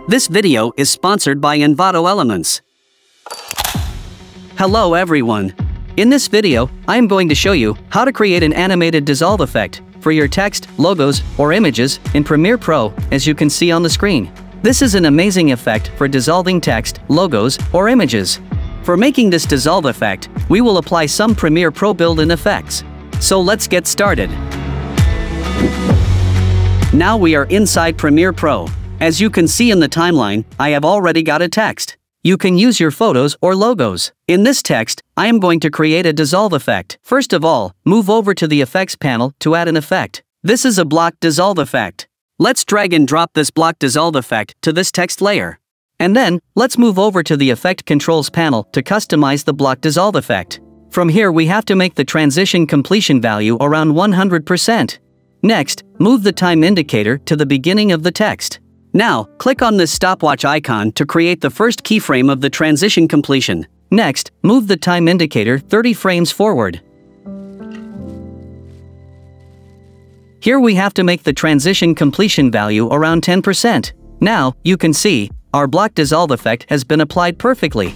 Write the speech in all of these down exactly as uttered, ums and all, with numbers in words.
This video is sponsored by Envato Elements. Hello everyone. In this video, I am going to show you how to create an animated dissolve effect for your text, logos, or images in Premiere Pro, as you can see on the screen. This is an amazing effect for dissolving text, logos, or images. For making this dissolve effect, we will apply some Premiere Pro built-in effects. So let's get started. Now we are inside Premiere Pro. As you can see in the timeline, I have already got a text. You can use your photos or logos. In this text, I am going to create a dissolve effect. First of all, move over to the effects panel to add an effect. This is a block dissolve effect. Let's drag and drop this block dissolve effect to this text layer. And then, let's move over to the effect controls panel to customize the block dissolve effect. From here we have to make the transition completion value around one hundred percent. Next, move the time indicator to the beginning of the text. Now, click on this stopwatch icon to create the first keyframe of the transition completion. Next, move the time indicator thirty frames forward. Here we have to make the transition completion value around ten percent. Now, you can see, our block dissolve effect has been applied perfectly.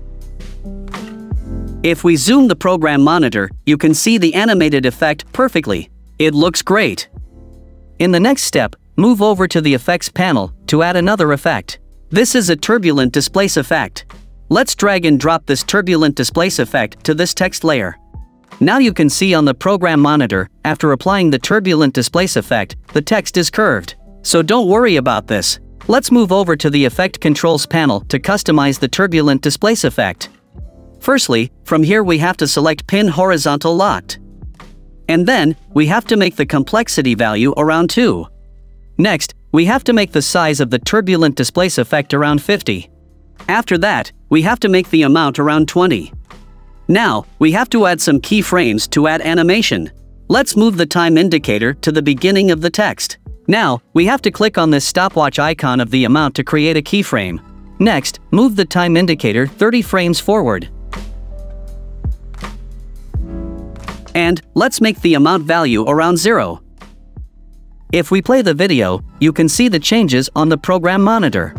If we zoom the program monitor, you can see the animated effect perfectly. It looks great. In the next step, move over to the effects panel to add another effect. This is a turbulent displace effect. Let's drag and drop this turbulent displace effect to this text layer. Now you can see on the program monitor, after applying the turbulent displace effect, the text is curved. So don't worry about this. Let's move over to the effect controls panel to customize the turbulent displace effect. Firstly, from here we have to select pin horizontal locked. And then, we have to make the complexity value around two. Next, we have to make the size of the turbulent displace effect around fifty. After that, we have to make the amount around twenty. Now, we have to add some keyframes to add animation. Let's move the time indicator to the beginning of the text. Now, we have to click on this stopwatch icon of the amount to create a keyframe. Next, move the time indicator thirty frames forward. And, let's make the amount value around zero. If we play the video, you can see the changes on the program monitor.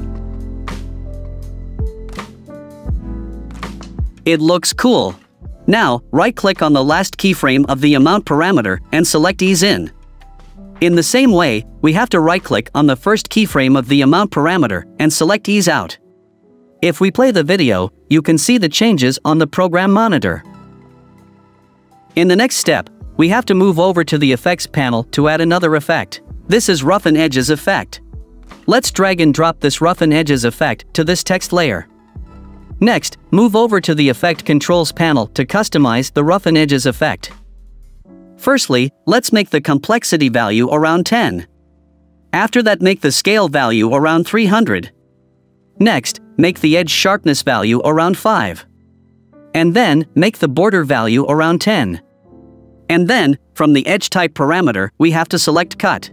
It looks cool. Now, right-click on the last keyframe of the amount parameter and select Ease In. In the same way, we have to right-click on the first keyframe of the amount parameter and select Ease Out. If we play the video, you can see the changes on the program monitor. In the next step, we have to move over to the effects panel to add another effect. This is Roughen Edges effect. Let's drag and drop this Roughen Edges effect to this text layer. Next, move over to the effect controls panel to customize the Roughen Edges effect. Firstly, let's make the complexity value around ten. After that, make the scale value around three hundred. Next, make the edge sharpness value around five. And then, make the border value around ten. And then, from the edge type parameter, we have to select Cut.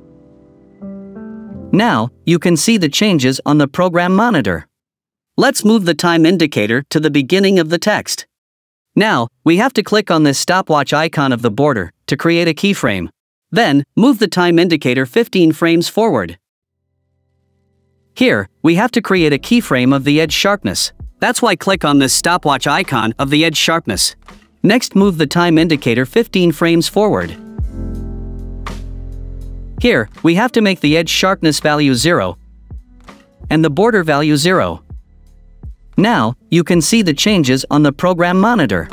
Now, you can see the changes on the program monitor. Let's move the time indicator to the beginning of the text. Now, we have to click on this stopwatch icon of the border to create a keyframe. Then, move the time indicator fifteen frames forward. Here, we have to create a keyframe of the edge sharpness. That's why click on this stopwatch icon of the edge sharpness. Next, move the time indicator fifteen frames forward. Here, we have to make the edge sharpness value zero and the border value zero. Now, you can see the changes on the program monitor.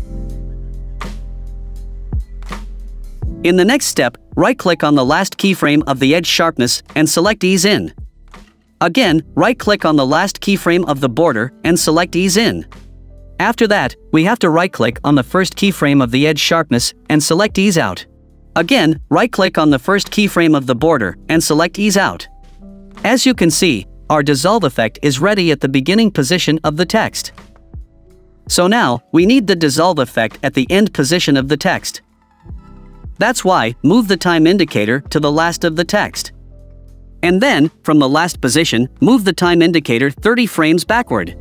In the next step, right-click on the last keyframe of the edge sharpness and select Ease In. Again, right-click on the last keyframe of the border and select Ease In. After that, we have to right-click on the first keyframe of the edge sharpness and select Ease Out. Again, right-click on the first keyframe of the border and select Ease Out. As you can see, our dissolve effect is ready at the beginning position of the text. So now, we need the dissolve effect at the end position of the text. That's why, move the time indicator to the last of the text. And then, from the last position, move the time indicator thirty frames backward.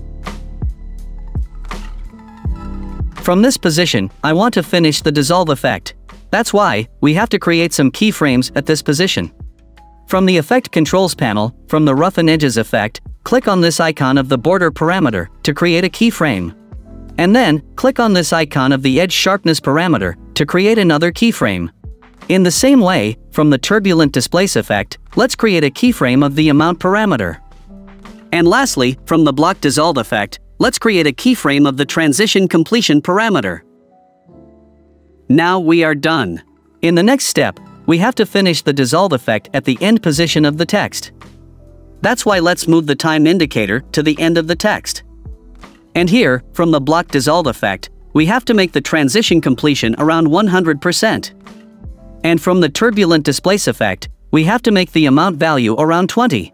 From this position, I want to finish the dissolve effect. That's why, we have to create some keyframes at this position. From the Effect Controls panel, from the Roughen Edges effect, click on this icon of the border parameter to create a keyframe. And then, click on this icon of the Edge Sharpness parameter to create another keyframe. In the same way, from the Turbulent Displace effect, let's create a keyframe of the Amount parameter. And lastly, from the Block Dissolve effect, let's create a keyframe of the Transition Completion parameter. Now we are done. In the next step, we have to finish the dissolve effect at the end position of the text. That's why let's move the time indicator to the end of the text. And here, from the Block Dissolve effect, we have to make the transition completion around one hundred percent. And from the Turbulent Displace effect, we have to make the amount value around twenty.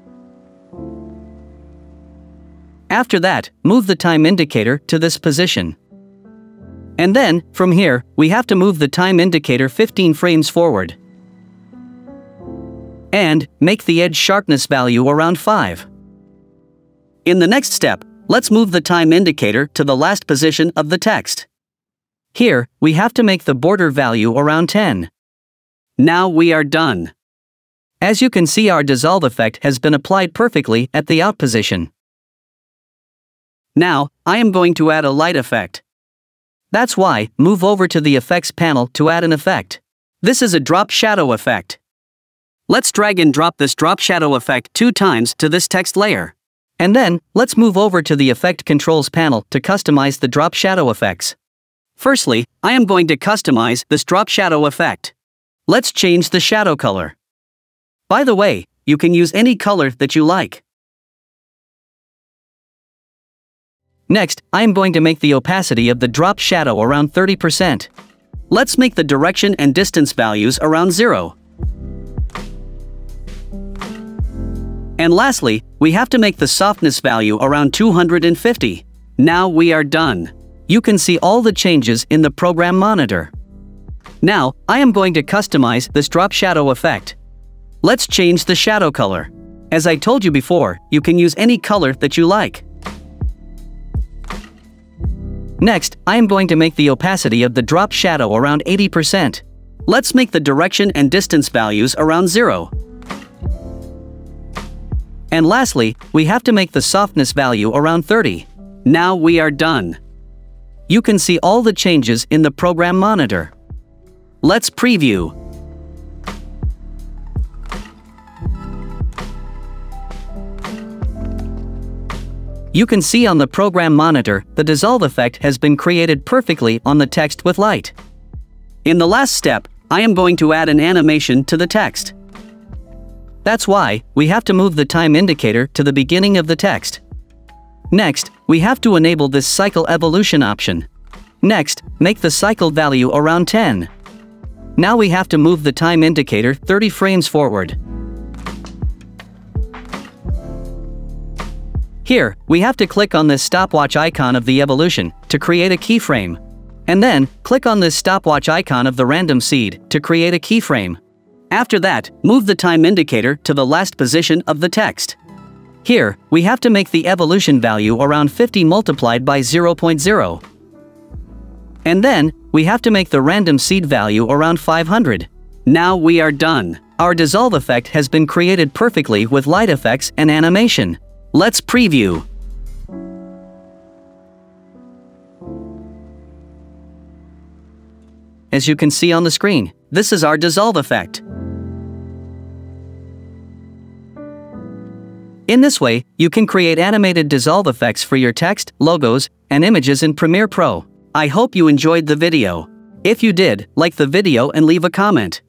After that, move the time indicator to this position. And then, from here, we have to move the time indicator fifteen frames forward. And make the edge sharpness value around five. In the next step, let's move the time indicator to the last position of the text. Here, we have to make the border value around ten. Now we are done. As you can see, our dissolve effect has been applied perfectly at the out position. Now, I am going to add a light effect. That's why, move over to the Effects panel to add an effect. This is a Drop Shadow effect. Let's drag and drop this Drop Shadow effect two times to this text layer. And then, let's move over to the Effect Controls panel to customize the Drop Shadow effects. Firstly, I am going to customize this Drop Shadow effect. Let's change the shadow color. By the way, you can use any color that you like. Next, I am going to make the opacity of the drop shadow around thirty percent. Let's make the direction and distance values around zero. And lastly, we have to make the softness value around two hundred fifty. Now we are done. You can see all the changes in the program monitor. Now, I am going to customize this drop shadow effect. Let's change the shadow color. As I told you before, you can use any color that you like. Next, I am going to make the opacity of the drop shadow around eighty percent. Let's make the direction and distance values around zero. And lastly, we have to make the softness value around thirty. Now we are done. You can see all the changes in the program monitor. Let's preview. You can see on the program monitor, the dissolve effect has been created perfectly on the text with light. In the last step, I am going to add an animation to the text. That's why, we have to move the time indicator to the beginning of the text. Next, we have to enable this cycle evolution option. Next, make the cycle value around ten. Now we have to move the time indicator thirty frames forward. Here, we have to click on this stopwatch icon of the evolution to create a keyframe. And then, click on this stopwatch icon of the random seed to create a keyframe. After that, move the time indicator to the last position of the text. Here, we have to make the evolution value around fifty multiplied by zero point zero. And then, we have to make the random seed value around five hundred. Now we are done. Our dissolve effect has been created perfectly with light effects and animation. Let's preview. As you can see on the screen, this is our dissolve effect. In this way, you can create animated dissolve effects for your text, logos, and images in Premiere Pro. I hope you enjoyed the video. If you did, like the video and leave a comment.